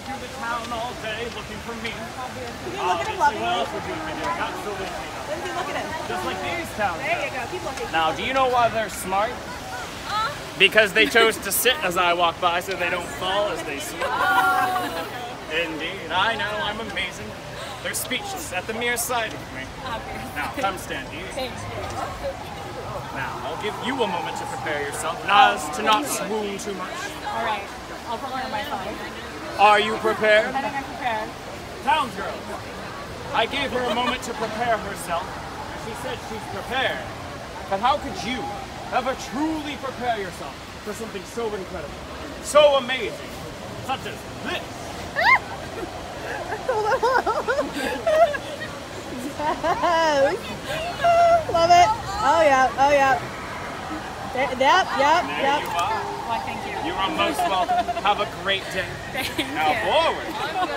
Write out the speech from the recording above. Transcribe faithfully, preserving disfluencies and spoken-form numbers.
through the town all day looking for me. Can you look at him lovingly? What else would you be doing? Absolutely. Lindsey, look at him. Just like these towns. There you go. Keep looking. Now, do you know why they're smart? Because they chose to sit as I walk by so they don't fall as they swim. Indeed, I know, I'm amazing. They're speechless at the mere sight of me. Now, come stand here. Now, I'll give you a moment to prepare yourself, as to not swoon too much. All right, I'll prepare myself. Are you prepared? I think I'm prepared. Townsgirl, I gave her a moment to prepare herself, and she said she's prepared. But how could you ever truly prepare yourself for something so incredible, so amazing, such as this? Love it. Oh yeah, oh yeah. Yep, yep, There yep. you are. Why, thank you. You are most welcome. Have a great day. Thank Now you. forward.